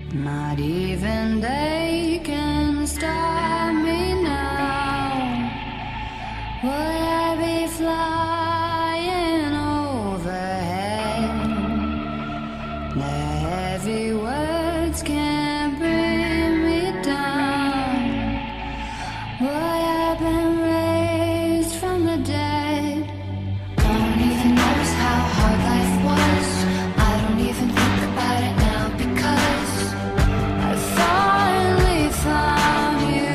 Not even they can stop me now. Would I be flying overhead? The heavy words can't bring me down. Would I been raised from the dead? I don't even notice how hard life was. I don't even think about it now because I finally found you.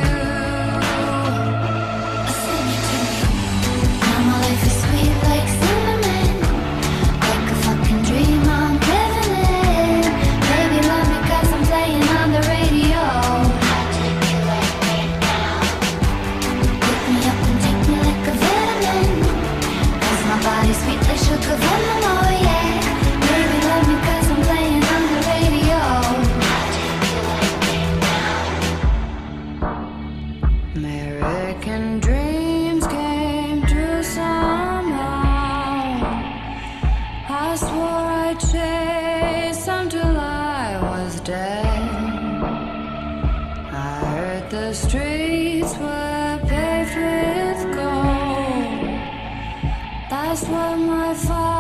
Listen to me. Now my life is sweet like cinnamon, like a fucking dream I'm living in. Baby, love me 'cause I'm playing on the radio. I'll take you like right now. Pick me up and take me like a vitamin, 'cause my body's sweet like sugar venom, oh yeah. Baby, love me 'cause I'm playing on the radio. I'll take you like right now. American dreams came true somehow. I swore I'd chase them till I was dead. I heard the streets were paved with gold. That's what my father